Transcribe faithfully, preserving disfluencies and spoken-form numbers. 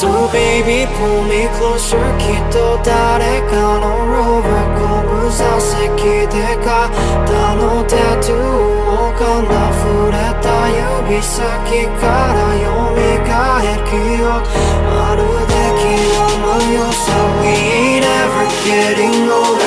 So baby pull me closer きっと誰かのローバー後部座席で肩のタトゥーをかな触れた指先から蘇る記憶まるで昨日の良さ We ain't ever getting old